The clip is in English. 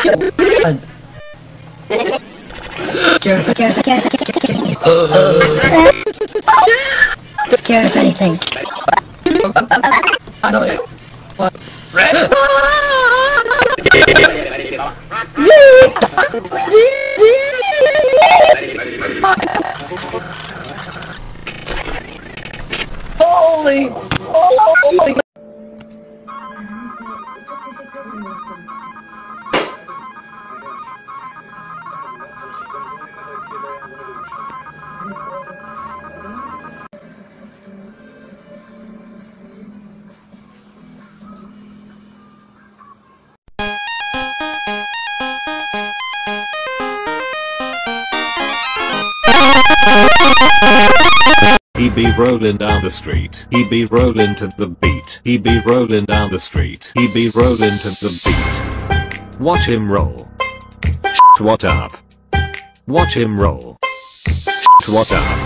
Scared of anything. What? Holy! Holy! He be rolling down the street. He be rolling to the beat. He be rolling down the street. He be rolling to the beat. Watch him roll. What up? Watch him roll. What up?